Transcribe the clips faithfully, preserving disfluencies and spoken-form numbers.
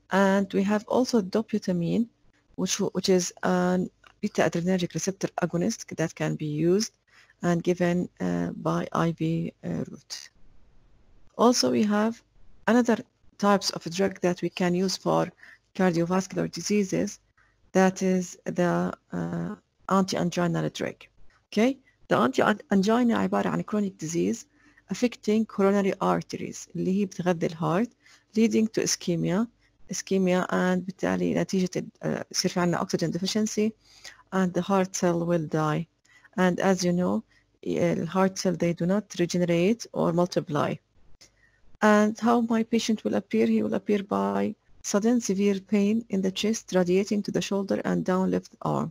And we have also dobutamine, which which is an beta adrenergic receptor agonist that can be used and given uh, by I V uh, route. Also, we have another types of drug that we can use for cardiovascular diseases. That is the uh, anti-anginal drug. Okay, the anti-angina عبارة عن chronic disease affecting coronary arteries اللي هي بتغذي الهارت leading to ischemia ischemia and بالتالي نتيجة يصير في عندنا oxygen deficiency and the heart cell will die. And as you know, the heart cell, they do not regenerate or multiply. And how my patient will appear, he will appear by sudden severe pain in the chest radiating to the shoulder and down left arm.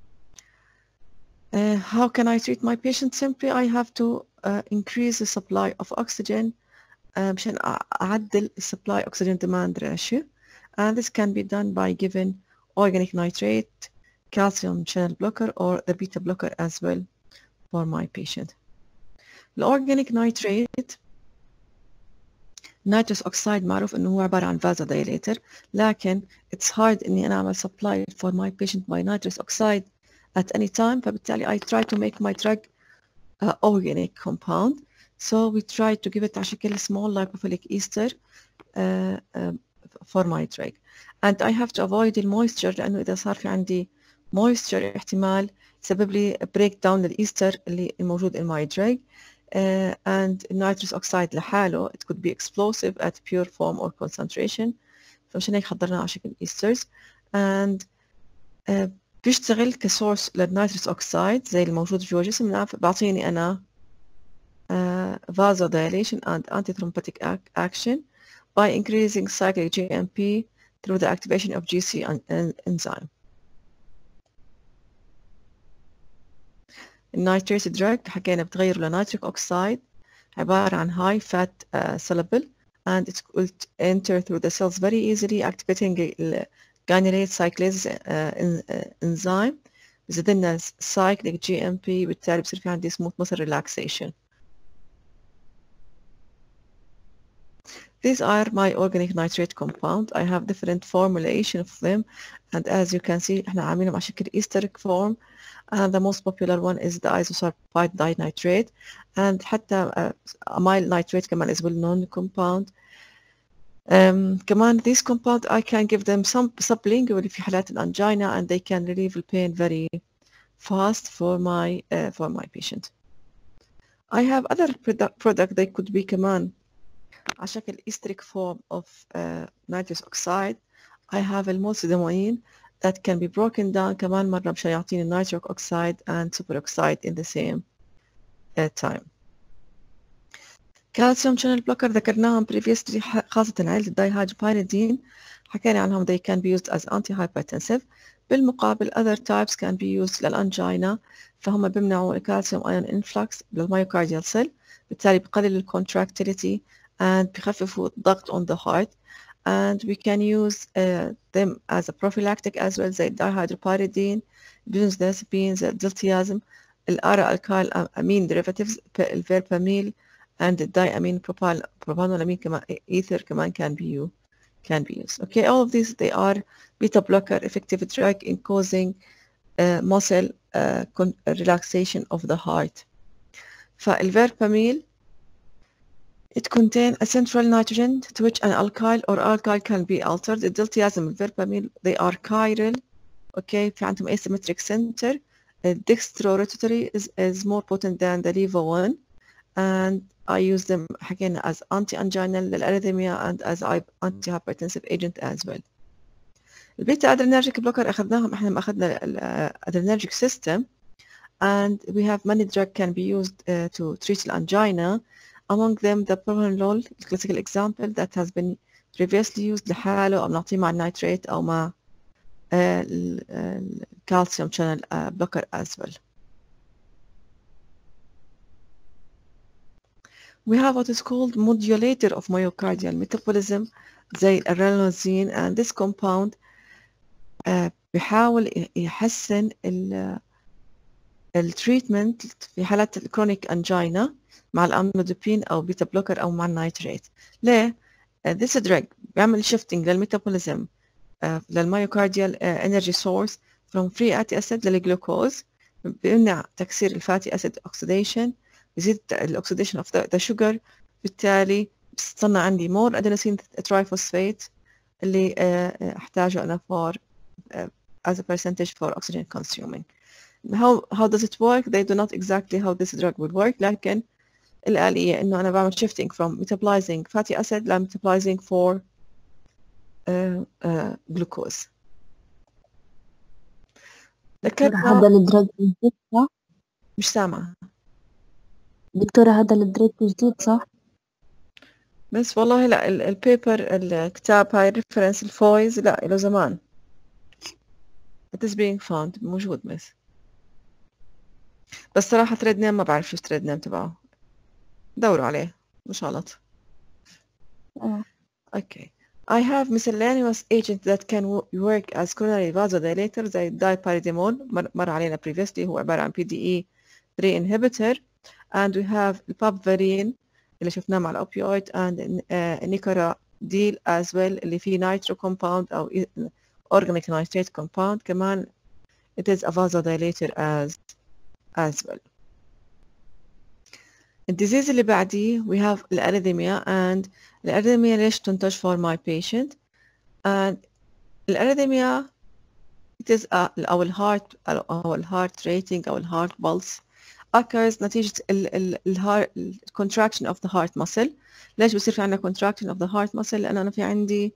Uh, how can I treat my patient? Simply, I have to uh, increase the supply of oxygen مشان أعدل supply oxygen demand ratio, and this can be done by giving organic nitrate, calcium channel blocker, or the beta blocker as well for my patient. The organic nitrate nitrous oxide معروف إنه هو عبارة عن vasodilator، لكن it's hard إني أنا أعمل supply for my patient by nitrous oxide at any time، فبالتالي I try to make my drug uh, organic compound. So we try to give it على شكل small lipophilic ester uh, uh, for my drug. And I have to avoid the moisture لأنه إذا صار في عندي moisture احتمال يسبب لي break down الإيستر اللي موجود in my drug. Uh, and nitrous oxide لحاله it could be explosive at pure form or concentration، فمشان هيك حضرناه على شكل esters. and uh, بيشتغل كسورس للنيتروس اوكسايد زي الموجود جوا جسمنا، بعطيني انا uh, vasodilation and antithrombotic action by increasing cyclic G M P through the activation of G C enzyme. النيتريت دراج حكينا بتغير لنيتريك اوكسايد عبارة عن high fat uh, soluble, and it will enter through the cells very easily activating the guanylate cyclase uh, uh, enzyme بزيد لنا cyclic G M P، بالتالي بصير في عندي smooth muscle relaxation. These are my organic nitrate compound. I have different formulation of them, and as you can see احنا عاملينهم على شكل esteric form. And the most popular one is the isosulfide dinitrate, and حتى uh, amyl nitrate كمان is well known compound. Um, كمان these compound I can give them some sublingually في حالات الangina, and they can relieve the pain very fast for my uh, for my patient. I have other product product they could be كمان على شكل esteric form of uh, nitrous oxide. I have الموسيدامين that can be broken down كمان مرة مشان يعطيني nitric oxide and superoxide in the same uh, time. calcium channel blocker ذكرناهم previously، خاصة عائلة الدايهايدروبيريدين حكينا عنهم they can be used as antihypertensive. بالمقابل other types can be used للأنجينا، فهم بيمنعوا الكالسيوم ion influx بالميوكارديال cell، بالتالي بقلل الcontractility and بخففوا الضغط on the heart. And we can use uh, them as a prophylactic as well زي dihydropyridine, benzodiazepine, زي diltiazem، الأرا alkyl amine derivatives، الفيرباميل and the diamine propyl propanolamine كمان ether كمان can be used can be used. Okay, all of these they are beta blocker effective drug in causing uh, muscle uh, relaxation of the heart. فالفيرباميل it contains a central nitrogen to which an alkyl or alkyl can be altered. The diltiazem and verpamil they are chiral. Okay, في عندهم asymmetric center. The dextrorotatory is, is more potent than the levo one, and I use them again as anti-anginal للاريثميا and as anti-hypertensive agent as well. البيتا adrenergic blocker أخذناهم إحنا ما أخذنا adrenergic system, and we have many drugs can be used uh, to treat the angina. Among them the propranolol, the classical example that has been previously used لحاله أو نعطيه مع النيتريت أو مع calcium channel uh, blocker as well. We have what is called modulator of myocardial metabolism زي الرينولازين, and this compound uh, بيحاول يحسن ال التريتمنت في حالات الكرونيك انجينا مع الاملودوبين او بيتا بلوكر او مع النيتريت. ليه؟ uh, this drug بيعمل shifting للميتابوليزم uh, للميوكارديال uh, energy source from free fatty acid للجلوكوز، بيمنع تكسير الفاتي acid oxidation، يزيد الاكسيديشن of the, the sugar، بالتالي بتصنع عندي more adenosine triphosphate اللي uh, احتاجه انا for uh, as a percentage for oxygen consuming. how how does it work? They do not exactly how this drug will work، لكن الآلية إنه أنا بعمل shifting from metabolizing fatty acid ل metabolizing for uh, uh, glucose. دكتورة هذا الدرج جديد صح؟ مش سامعة دكتورة هذا الدرج جديد صح؟ بس والله لا البيبر الكتاب هاي reference الفويز لا له زمان. it is being found موجود بس بس صراحة تريد نيم ما بعرف شو تريد نيم تبعه، دوروا عليه مش غلط. اه Okay. I have miscellaneous agent that can work as coronary vasodilator زي dipyridamole مر, مر علينا previously، هو عبارة عن بي دي إي ثري inhibitor. and we have البابفارين اللي شفناه مع الأوبيويد and uh, nicorandil as well اللي فيه nitro compound أو organic nitrate compound كمان it is a vasodilator as as well. الديزيز اللي بعديه we have الاريثميا and الاريثميا ليش تنتج for my patient and الاريثميا it is a أو الهارت أو الهارت rating أو الهارت pulse occurs نتيجة ال ال الهارت contraction of the heart muscle. ليش بصير في عندنا contraction of the heart muscle؟ لأن أنا في عندي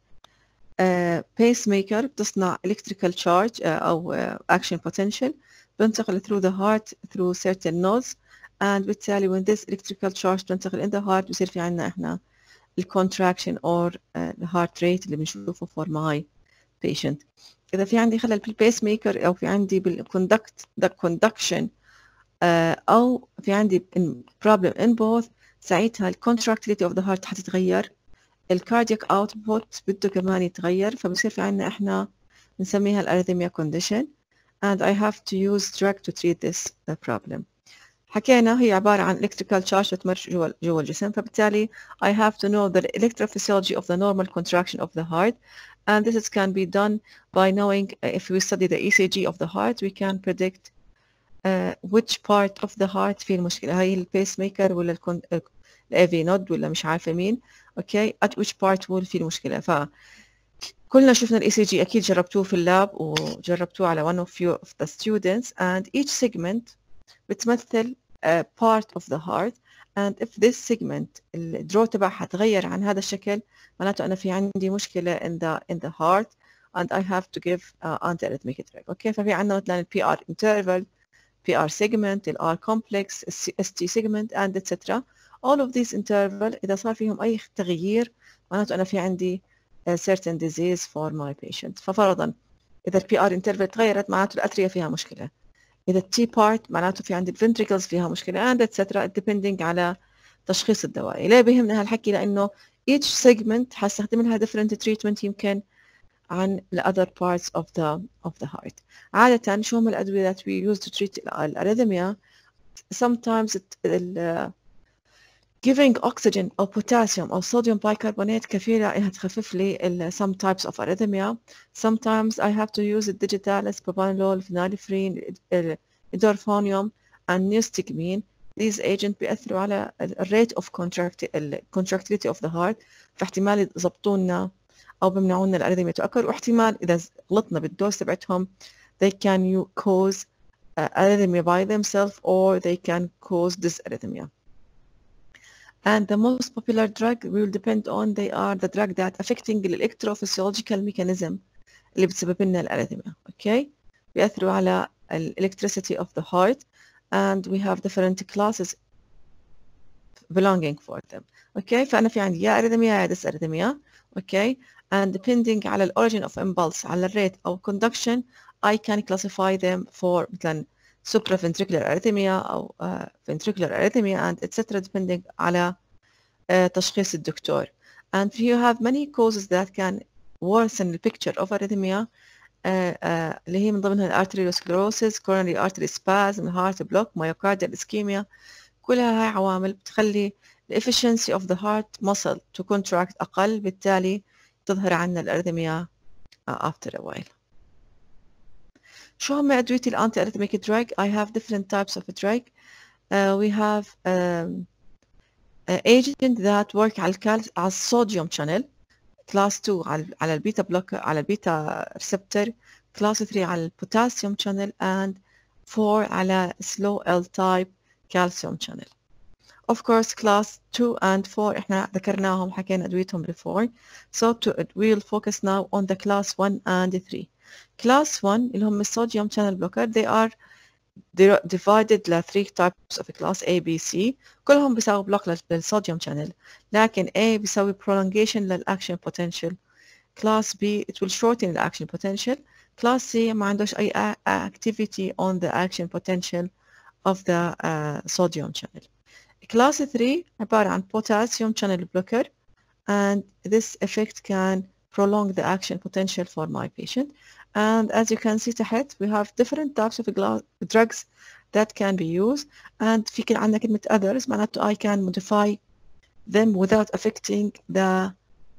uh, pacemaker بتصنع electrical charge uh, أو uh, action potential بنتقل through the heart through certain nodes and بالتالي when this electrical charge تنتقل in the heart بصير في عنا احنا ال contraction or uh, the heart rate اللي بنشوفه for my patient. إذا في عندي خلل بالبيس ميكر أو في عندي بالconduct the conduction uh, أو في عندي problem in both ساعتها ال contractility of the heart حتتغير، ال cardiac output بده كمان يتغير، فبصير في عنا احنا بنسميها ال arrhythmia condition and I have to use drug to treat this uh, problem. حكينا هي عبارة عن electrical charge بتمر جوا جوا الجسم، فبالتالي I have to know the electrophysiology of the normal contraction of the heart and this can be done by knowing uh, if we study the E C G of the heart we can predict uh, which part of the heart فيه المشكلة، هاي البيس ميكر ولا ال A V node ولا مش عارفة مين okay at which part will فيه المشكلة. ف كلنا شفنا ال E C G أكيد جربتوه في اللاب وجربتوه على one of you of the students and each segment بتمثل uh, part of the heart and if this segment الدرو تبعها تغير عن هذا الشكل معناته أنا في عندي مشكلة in the in the heart and I have to give uh, antiarrhythmic drug. اوكي ففي عندنا مثلا ال P R interval، P R segment، ال R complex، S T segment and et cetera. all of these interval إذا صار فيهم أي تغيير معناته أنا في عندي a certain disease for my patient. ففرضا إذا ال P R interval تغيرت معناته الأترية فيها مشكلة، إذا T part معناته في عندي ventricles فيها مشكلة and et cetera depending على تشخيص الدوائي. ليه بيهمنا هالحكي؟ لأنه each segment حستخدم لها different treatment يمكن عن the other parts of the of the heart. عادة شو هم الأدوية that we use to treat الأريثميا؟ sometimes it, uh, giving oxygen أو potassium أو sodium bicarbonate كفيلة إنها تخفف لي some types of arrhythmia. sometimes I have to use digitalis, propranolol, phenylephrine, idorphonium and newstigmine. these agents بيأثروا على rate of contractility of the heart، فاحتمال يضبطوا لنا أو بيمنعوا لنا الأريثميا تؤكر، واحتمال إذا غلطنا بالدوز تبعتهم they can cause uh, arrhythmia by themselves or they can cause dysarrhythmia. And the most popular drug will depend on they are the drug that affecting the electrophysiological mechanism اللي بتسبب لنا الاريثميا. okay بيأثروا على ال electricity of the heart and we have different classes belonging for them. okay فأنا في عندي يا arrhythmia يا dysarrhythmia. okay and depending على ال origin of impulse على ال rate أو conduction I can classify them for مثلا supraventricular arrhythmia أو uh, ventricular arrhythmia and et cetera depending على uh, تشخيص الدكتور. and you have many causes that can worsen the picture of arrhythmia uh, uh, اللي هي من ضمنها arteriosclerosis, coronary artery spasm, heart block, myocardial ischemia. كلها هاي عوامل بتخلي the efficiency of the heart muscle to contract أقل، بالتالي تظهر عنا الأريثميا uh, after a while. شو هم أدوية الأنتي أريثميك drug؟ I have different types of drug. Uh, we have um, uh, agent that work على الكال على الصوديوم channel. كلاس two على على البيتا بلوك على البيتا ريسبتور. كلاس three على البوتاسيوم channel and four على slow L type calcium channel. Of course class two and four احنا ذكرناهم حكينا أدويتهم before. So to, we'll focus now on the class one and three. Class one اللي هم الصوديوم channel blocker, they are divided ل three types of class A, B, C. كلهم بيساوي بلوك للصوديوم channel. لكن A بيساوي prolongation للأكشن potential. Class B it will shorten the action potential. Class C ما عندوش أي activity on the action potential of the uh, sodium channel. Class three عبارة عن potassium channel blocker, and this effect can prolong the action potential for my patient. And as you can see تحت we have different types of drugs that can be used, and في كان عندنا كلمة others معناته I can modify them without affecting the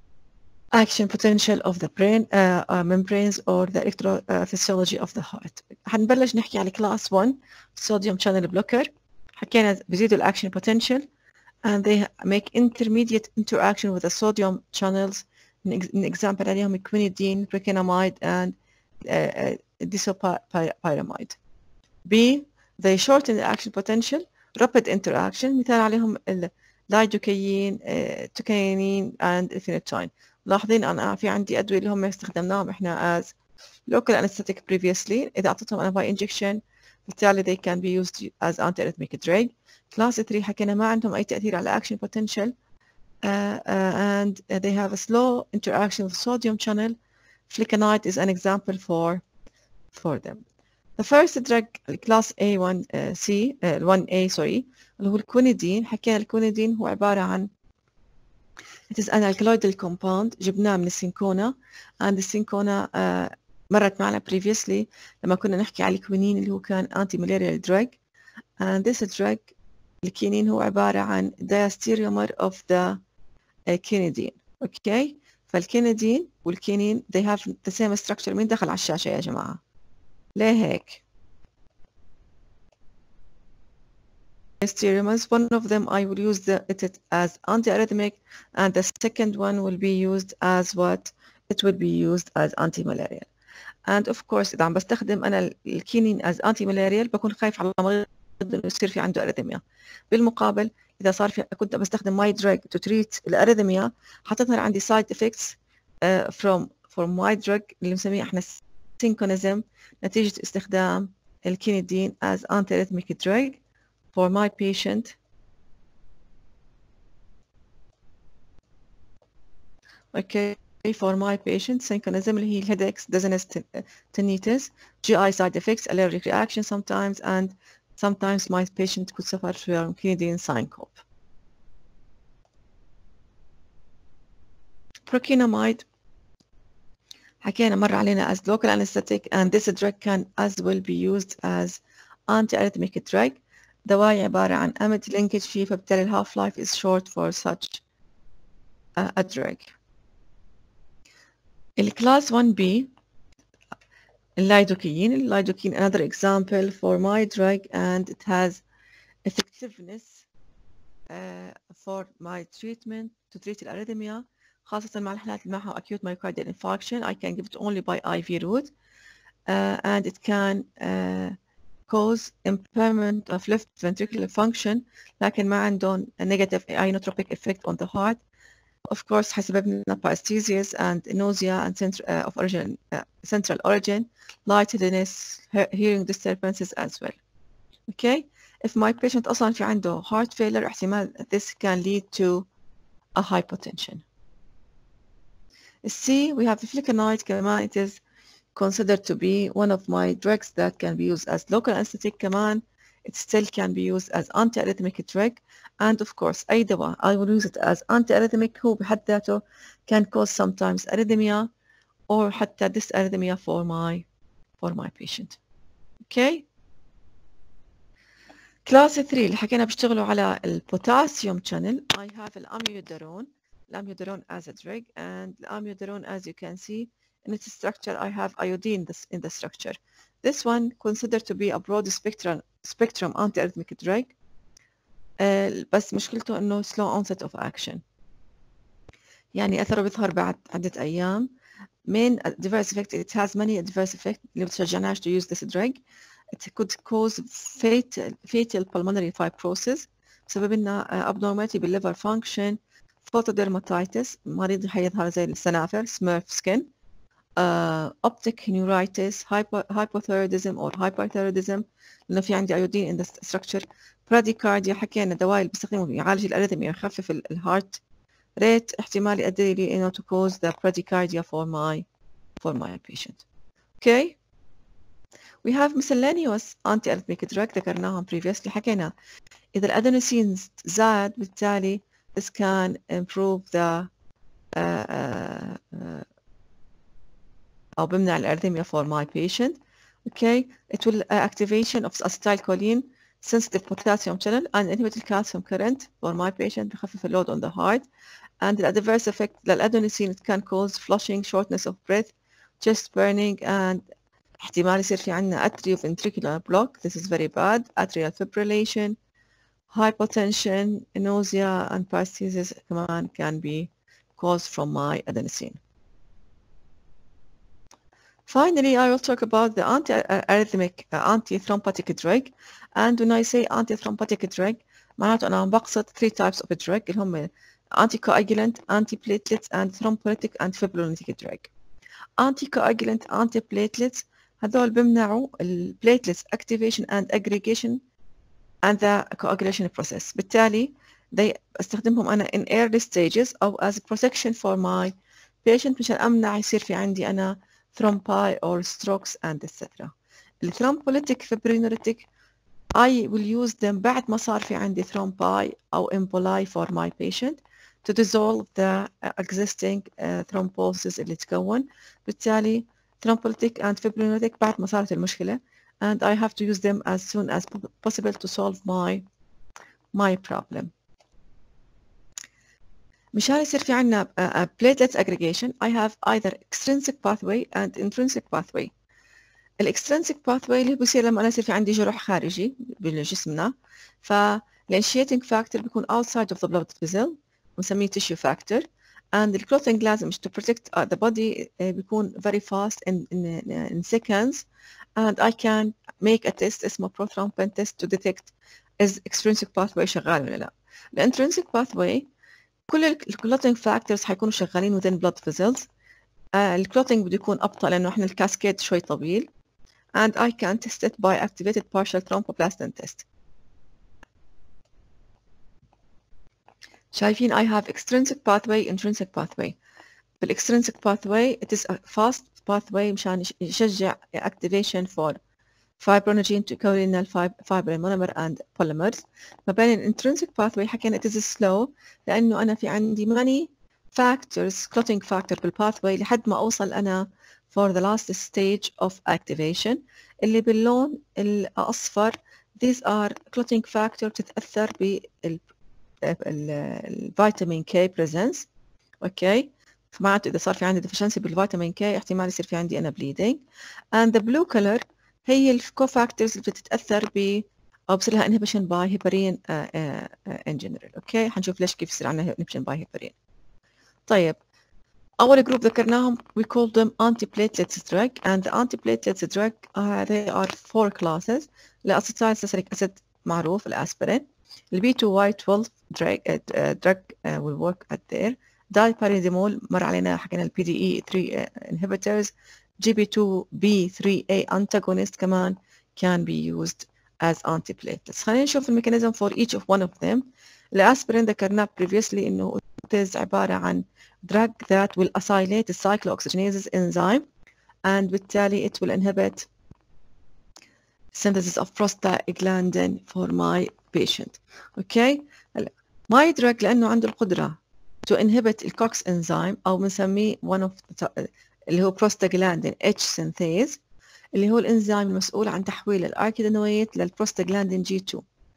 action potential of the brain uh, uh, membranes or the electrophysiology of the heart. حنبلش نحكي على class one sodium channel blocker. حكينا بيزيدوا الأكشن potential and they make intermediate interaction with the sodium channels. An example عليهم quinidine, prekinamide and uh, disopyramide. B, they shorten the action potential, rapid interaction. مثال عليهم اللايدوكاين, توكاينين and phenytoin. ملاحظين أنا في عندي أدوية اللي هم استخدمناهم إحنا as local anesthetic previously. إذا أعطيتهم أنا by injection بالتالي they can be used as antiarrhythmic drug. Class three حكينا ما عندهم أي تأثير على action potential uh, uh, and uh, they have a slow interaction with sodium channel. Flecainide is an example for for them. The first drug class A one uh, C uh, one A sorry اللي هو الكوينيدين. حكينا الكوينيدين هو عبارة عن it is an alkaloidal compound جبناه من السينكونا, and السينكونا uh, مرت معنا previously لما كنا نحكي على الكوينين اللي هو كان anti malarial drug, and this drug الكينين هو عبارة عن diastereomer of the uh, quinidine. اوكي, فالكينيدين والكينين they have the same structure. مين دخل على الشاشة يا جماعة؟ ليه هيك؟ diastereomers, one of them I will use the, it as antiarrhythmic, and the second one will be used as what? It will be used as anti-malarial. And of course إذا عم بستخدم أنا الكينين as anti-malarial بكون خايف على المريض إنه يصير في عنده أريثميا. بالمقابل إذا صار في كنت بستخدم my drug to treat الأريثميا حتظهر عندي side effects uh, from from my drug اللي مسميه إحنا synchronism نتيجة استخدام الكينيدين as antiarrhythmic drug for my patient. Okay. For my patient, synchronism اللي هي headaches, dizziness, tinnitus, G I side effects, allergic reaction sometimes, and sometimes my patient could suffer from quinidine syncope. Prokinamide حكينا مرة علينا as local anesthetic, and this drug can as well be used as antiarrhythmic drug. دواء عبارة عن amide linkage فيه, فبالتالي ال half life is short for such a, a drug. الكلاس one B اللايدوكين. اللايدوكين another example for my drug, and it has effectiveness uh, for my treatment to treat الأريثميا خاصة مع الحالات اللي معها acute myocardial infarction. I can give it only by I V route, uh, and it can uh, cause impairment of left ventricular function لكن ما عندهم a negative inotropic effect on the heart. Of course حسبب لنا paresthesias and nausea and center, uh, of origin, uh, central origin, lightheadedness, hearing disturbances as well. Okay, if my patient أصلا في عنده heart failure احتمال this can lead to a hypotension. C, we have the flecainide كمان. It is considered to be one of my drugs that can be used as local anesthetic كمان. It still can be used as antiarrhythmic drug, and of course أي دواء I will use it as antiarrhythmic هو بحد ذاته can cause sometimes arrhythmia or حتى dysarrhythmia for my for my patient. Okay. كلاس ثري اللي حكينا بيشتغلوا على البوتاسيوم channel. I have الاميودرون الاميودرون as a drug, and الاميودرون as you can see in its structure I have iodine this in the structure. This one considered to be a broad spectrum spectrum antiarrhythmic drug. uh, بس مشكلته انه slow onset of action, يعني اثره بيظهر بعد عدة ايام. main adverse effect, it has many adverse effects اللي بتشجعناش to use this drug. It could cause fatal, fatal pulmonary fibrosis بسبب لنا abnormality بالliver function, photodermatitis مريض حيظهر زي السنافر smurf skin, uh, optic neuritis, hypo, hypothyroidism or hyperthyroidism لأنه في عندي iodine in the structure, bradycardia حكينا دواء اللي بيستخدمه يعالج الأريثميا يخفف الهارت rate احتمال يؤدي لي إنه to cause the bradycardia for my for my patient. Okay. We have miscellaneous anti-arrhythmic drug ذكرناهم previously. حكينا إذا الأدينوسين زاد بالتالي this can improve the uh, uh, uh, أو بمنع الأرثميا for my patient. Okay, it will uh, activation of acetylcholine sensitive potassium channel and inhibit the calcium current for my patient بخفف load on the heart. And the adverse effect للأدينوسين it can cause flushing, shortness of breath, chest burning, and احتمال يصير في عندنا atrioventricular block. This is very bad. Atrial fibrillation, hypotension, nausea, and paresthesia كمان can be caused from my adenosine. Finally, I will talk about the anti-arrhythmic, uh, anti-thrombotic drug. And when I say anti-thrombotic drug, معناته أنا عم بقصد three types of drug اللي هم anticoagulant, antiplatelet, and thrombolytic and fibrinolytic drug. Anticoagulant, antiplatelets هذول بيمنعوا ال platelets activation and aggregation and the coagulation process. بالتالي they استخدمهم أنا in early stages أو as protection for my patient مشان أمنع يصير في عندي أنا thrombi or strokes and et cetera. ال thrombolytic fibrinolytic I will use them بعد ما صار في عندي thrombi أو emboli for my patient to dissolve the existing uh, thrombosis اللي تكون. بالتالي thrombolytic and fibrinolytic بعد ما صارت المشكلة, and I have to use them as soon as possible to solve my my problem. مشان يصير في عنا uh, platelet aggregation I have either extrinsic pathway and intrinsic pathway. ال extrinsic pathway اللي بيصير لما أنا يصير في عندي جرح خارجي بجسمنا, فال initiating factor بيكون outside of the blood vessel ونسميه tissue factor, and the clotting لازم to protect uh, the body uh, بيكون very fast in, in, in seconds, and I can make a test اسمه prothrombin test to detect is extrinsic pathway شغال ولا لا. ال intrinsic pathway كل ال clotting factors حيكونوا شغالين within blood vessels. uh, ال clotting بده يكون أبطأ لأنه إحنا الكاسكيد شوي طويل, and I can test it by activated partial thromboplastin test. شايفين I have extrinsic pathway, intrinsic pathway. بال extrinsic pathway it is a fast pathway مشان يشجع activation for fibrinogen to colonal fibril monomer and polymers. ما بين ال intrinsic pathway حكينا it is slow لأنه أنا في عندي many factors clotting factor بال pathway لحد ما أوصل أنا for the last stage of activation اللي باللون الأصفر. These are clotting factor تتأثر بال الفيتامين K presence. اوكي, فمعناته اذا صار في عندي deficiency بالفيتامين K احتمال يصير في عندي انا bleeding. and the blue color هي الكوفاكتورز اللي بتتاثر ب او بصير لها inhibition by heparin uh, uh, in general. اوكي, حنشوف ليش كيف يصير عندنا inhibition by heparin. طيب, اول جروب ذكرناهم we call them antiplatelets drug, and the antiplatelets drug uh, they are four classes. الاسيتايل ساليسيليك اسيد معروف, الاسبرين, ال بي تو واي twelve drug, uh, drug uh, will work at there. Dipyridamole مر علينا حكينا ال بي دي إي three uh, inhibitors. جي بي تو بي three A antagonist كمان can be used as antiplatelets. خلينا نشوف الميكانيزم for each of one of them. الاسبرين ذكرناه previously انه it is عبارة عن drug that will acylate the cyclooxygenase enzyme, and بالتالي it will inhibit synthesis of prostaglandin for my patient. Okay, my drug لأنه عنده القدرة to inhibit الكوكس enzyme أو بنسميه one of the اللي هو prostaglandin H synthase اللي هو الإنزيم المسؤول عن تحويل الأركيدينويد للبروستاجلاندين جي two.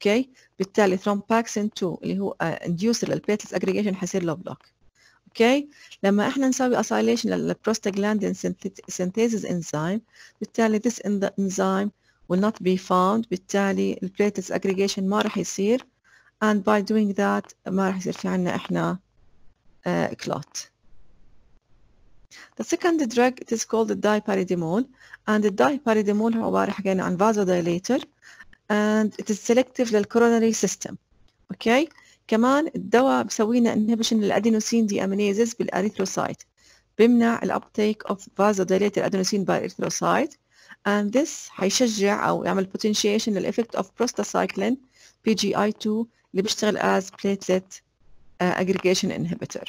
اوكي. بالتالي ثرومباكسين اثنين اللي هو انديوسر للبليتلت اجريجيشن حيصير له بلوك. اوكي. لما احنا نسوي اسايليشن للبروستاجلاندين synthesis enzyme بالتالي this enzyme will not be found، بالتالي البليتلت اجريجيشن ما راح يصير and by doing that ما راح يصير في عنا احنا uh, clot. The second drug it is called the dipyridamole and the dipyridamole هو عبارة حكينا عن vasodilator and it is selective للcoronary system. اوكي. كمان الدواء بسوي لنا inhibition للادينوسين دي امينيزز بالاريثروسايت، بيمنع الابتيك of vasodilated adenosine by erythrocyte and this حيشجع او يعمل potentiation للeffect of prostacyclin بي جي آي اثنين اللي بيشتغل as platelet uh, aggregation inhibitor.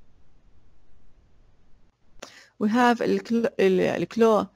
We have الكلو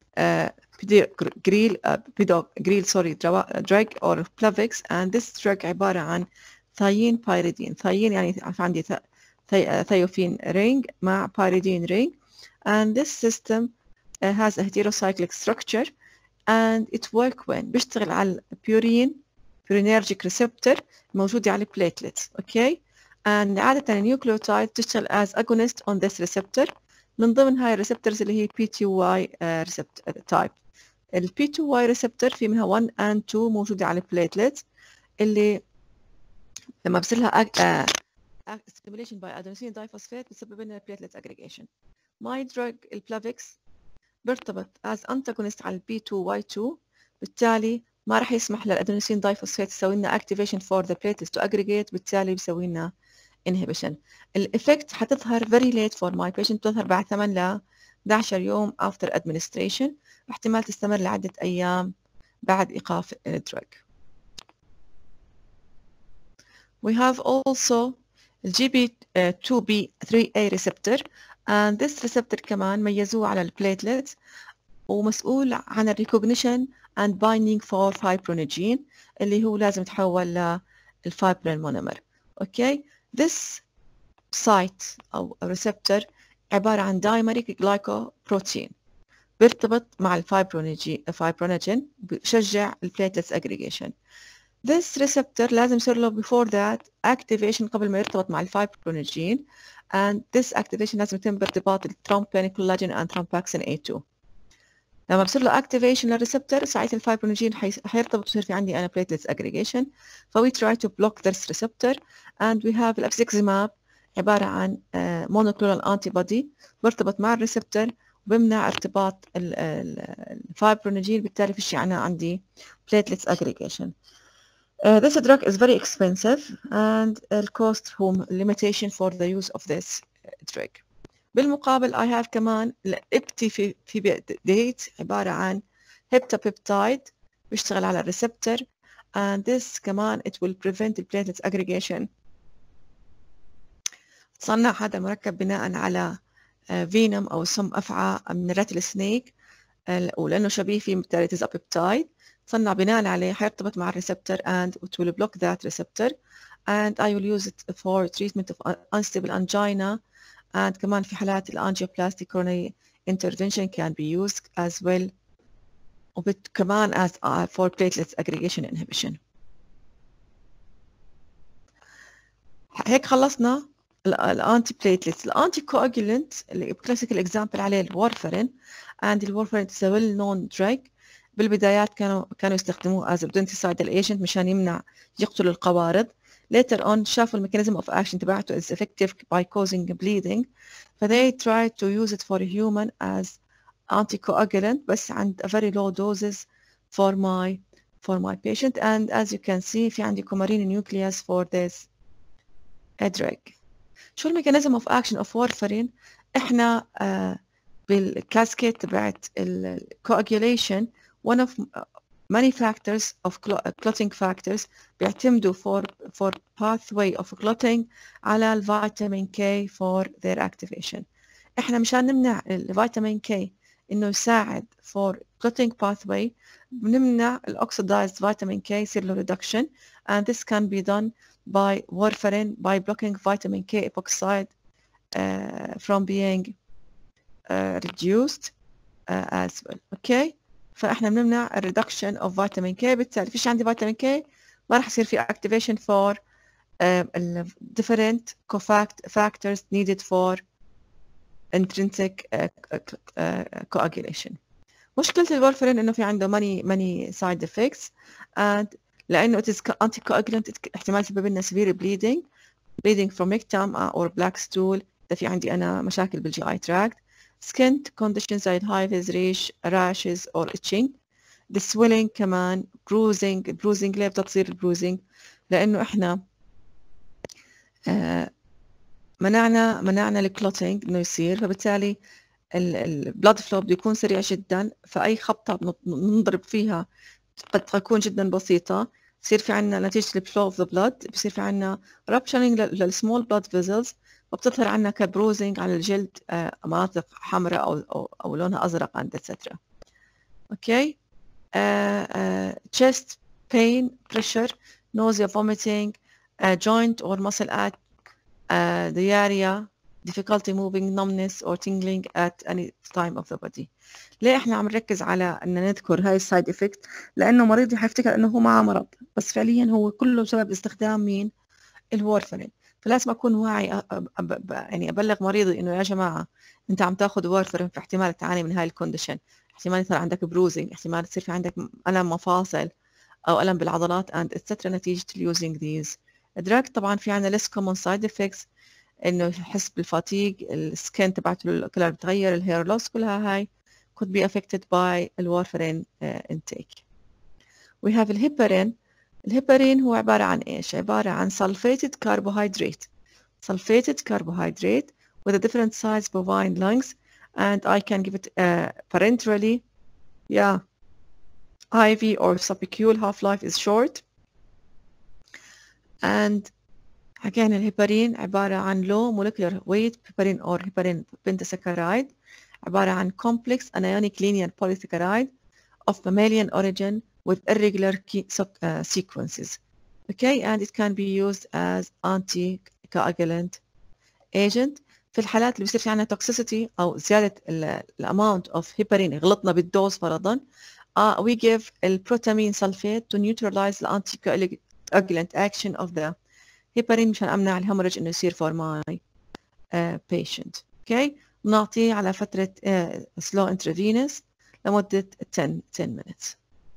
جريل جريل sorry drug or Plavix and this drug عبارة عن ثايين بايريدين. ثايين يعني عندي ثيوفين رينج مع بايريدين رينج and this system uh, has a heterocyclic structure and it work when بيشتغل على البيورين purinergic receptor موجودة على platelets. اوكي. and عادة النيوكليوتايد تشتغل as agonist on this receptor. من ضمن هاي الريسبتورز اللي هي بي تو واي receptor type. ال بي تو واي receptor في منها واحد and اثنين موجودة على platelets اللي لما بصير لها stimulation by adenosine diphosphate بتسبب لنا platelet aggregation. My drug البلافيكس بيرتبط as antagonist على بي تو واي اثنين بالتالي ما راح يسمح للادينوسين دايفوسفات يسوي لنا activation for the platelets to aggregate بالتالي بيسوي لنا inhibition. الإفكت حتظهر very late for my patient بتظهر بعد ثمانية ل إحدى عشر يوم after administration واحتمال تستمر لعدة أيام بعد إيقاف الدرج. We have also the G B two B three A receptor and this receptor كمان ميزوه على البليتلتس ومسؤول عن الريكوجنيشن and binding for fibronectin اللي هو لازم يتحول للفايبرين مونومر. اوكي. This site أو receptor عبارة عن dimeric glycoprotein بيرتبط مع الفايبرونيجين بيشجع البليتلتس aggregation. This receptor لازم يصير له before that activation قبل ما يرتبط مع الفايبرونيجين and this activation لازم يتم بارتباط الثرومبين collagen and thrombexin A two. لما بصير له activation للريسبتور ساعتها الفايبرونيجين حيرتبط ويصير في عندي أنا platelets aggregation. ف we try to block this receptor and we have الافزيكزيماب عبارة عن monoclonal antibody بيرتبط مع الريسبتور وبيمنع ارتباط الفايبرونيجين بالتالي في شيء أنا عندي platelets aggregation. Uh, this drug is very expensive and the cost home limitation for the use of this drug. بالمقابل I have كمان الابتي في في ديت عبارة عن هيبتابيبتايد بيشتغل على الريسبتور and this كمان it will prevent the platelets aggregation. تصنع هذا المركب بناء على فينوم أو سم أفعى من راتل سنيك ولأنه شبيه في بالتالي بيبتايد تصنع بناء عليه حيرتبط مع الريسبتور and it will block that receptor and I will use it for treatment of unstable angina and كمان في حالات الانجيوبلاستيك coronary intervention can be used as well وكمان as uh, for platelets aggregation inhibition. هيك خلصنا الانتي بليتلتس. الانتي كواجولنت اللي كلاسيكال اكزامبل عليه الورفرين and الورفرين is a well known drug. بالبدايات كانوا كانوا يستخدموه as a denticide agent مشان يمنع يقتل القوارض. Later on شافوا الميكانيزم of action تبعته is effective by causing bleeding ف they tried to use it for human as anticoagulant بس عند a very low doses for my for my patient and as you can see في عندي coumarin nucleus for this drug. شو الميكانيزم of action of warfarin؟ احنا uh, بالكاسكيد تبعت الcoagulation one of many factors of clotting factors بيعتمدوا for for pathway of clotting على الفيتامين K for their activation. احنا مشان نمنع الفيتامين K انه يساعد for clotting pathway بنمنع الاوكسيدايزد فيتامين K يصير له reduction and this can be done by warfarin by blocking vitamin K epoxide uh, from being uh, reduced uh, as well. okay. فاحنا بنمنع الريدكشن اوف فيتامين كي بالتالي فيش عندي فيتامين كي ما راح يصير في activation for uh, different cofactors needed for intrinsic uh, uh, coagulation. مشكلة الورفرين إنه في عنده many many side effects and لأنه it is anticoagulant احتمال يسبب لنا severe bleeding bleeding from rectum or black stool. إذا في عندي أنا مشاكل بالجي اي tract, skin conditions زي hives, rash, rashes or itching, the swelling كمان, bruising. bruising ليه بتصير bruising؟ لأنه إحنا آه منعنا منعنا الكلوتينج إنه يصير، فبالتالي البلاد فلو بده يكون سريع جدا، فأي خبطة بنضرب فيها قد تكون جدا بسيطة بصير في عنا نتيجة الفلو اوف ذا بلاد بصير في عنا رابشرنج للسمول بلاد فيزلز، وبتظهر عنا كبروزنج على الجلد مناطق حمراء أو, أو أو لونها أزرق عند اتسترا. اوكي. chest pain, pressure, nausea, vomiting, uh, joint or muscle ache, uh, diarrhea, difficulty moving, numbness or tingling at any time of the body. ليه احنا عم نركز على ان نذكر هاي السايد افكت؟ لانه مريض حيفتكر انه هو معه مرض، بس فعليا هو كله بسبب استخدام مين؟ الوارفرين. فلازم اكون واعي أب أب يعني ابلغ مريضي انه يا جماعه انت عم تاخذ وارفرين، فاحتمال تعاني من هاي الكونديشن، احتمال يصير عندك بروزنج، احتمال يصير في عندك الم مفاصل او الم بالعضلات and etc نتيجه using these drug. طبعا في عندنا less common side effects انه يحس بالفاتيج، السكين تبعته كلها بتغير، الهير لوس، كلها هاي could be affected by الوارفرين uh, intake. we have الهيبارين. الهيبارين هو عبارة عن ايش؟ عبارة عن sulfated carbohydrate sulfated carbohydrate with a different size bovine lungs, and I can give it uh, parenterally, yeah, I V or subacute, half-life is short. and again الهيبارين عبارة عن low molecular weight heparin or heparin pentasaccharide، عبارة عن complex anionic linear polysaccharide of mammalian origin with irregular key, uh, sequences. Okay, and it can be used as anticoagulant agent. في الحالات اللي بيصير في عندنا toxicity أو زيادة ال amount of heparin، غلطنا بالدوز فرضا، uh, we give البروتامين sulfate to neutralize the anticoagulant action of the heparin مشان أمنع الهemorrhage إنه يصير for my uh, patient. Okay، بنعطيه على فترة uh, slow intravenous لمدة ten minutes.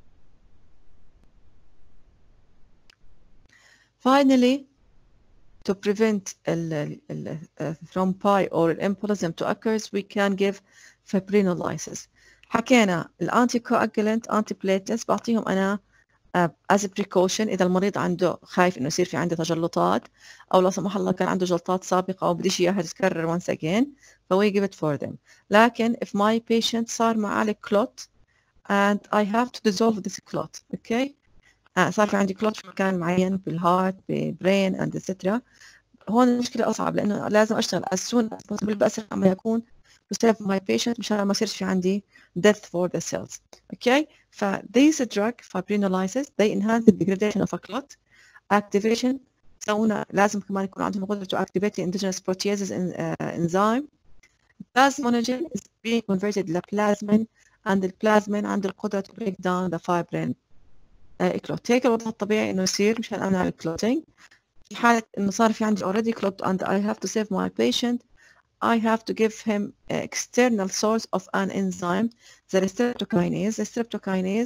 Finally, to prevent ال, ال, uh, thrombi or embolism to occur, we can give fibrinolysis. حكينا الانتيكواجولانت antiplatelets بعطيهم أنا uh, as a precaution إذا المريض عنده خايف إنه يصير في عنده تجلطات، أو لا سمح الله كان عنده جلطات سابقة أو بديش إياها تتكرر once again، فwe give it for them. لكن if my patient صار معاه clot and I have to dissolve this clot، okay، آه صار في عندي كلوت في مكان معين بالهارت بالبرين اند اتسترا، هون المشكله اصعب لانه لازم اشتغل as soon as possible باسرع ما يكون to save my patient مشان ما يصيرش في عندي death for the cells. okay، ف these drug fibrinolysis they enhance the degradation of a clot activation. سوونا لازم كمان يكون عندهم قدره to activate the endogenous proteases in, uh, enzyme. Plasminogen is being converted لبلازمين and البلازمين عنده القدره to break down the fibrin كلوت. هيك الوضع الطبيعي انه يصير مشان امنع الكلوتينج. في حالة انه صار في عندي already clot and I have to save my patient, I have to give him an external source of an enzyme the streptokinase. The streptokinase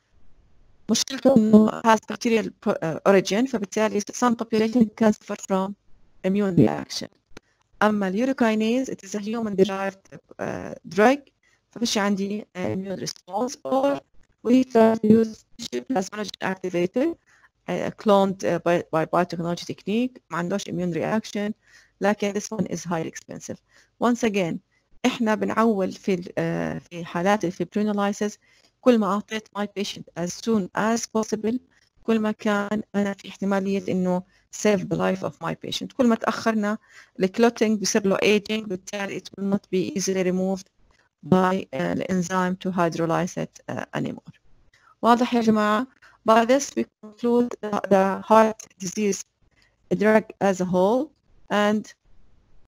مشكلته انه has bacterial origin، فبالتالي some population can suffer from immune reaction. اما اليوروكاينيز it is a human derived uh, drug، فمش عندي immune response. or we try to use plasminogen activator uh, cloned uh, by, by biotechnology technique، ما عندوش immune reaction، لكن this one is highly expensive. Once again احنا بنعول في uh, في حالات الفيبرينولايسيس، كل ما اعطيت my patient as soon as possible كل ما كان انا في احتماليه انه save the life of my patient. كل ما تاخرنا الكلوتينج بيصير له aging، بالتالي it will not be easily removed by uh, the enzyme to hydrolyze it uh, anymore. واضح يا جماعة؟ By this we conclude the, the heart disease drug as a whole, and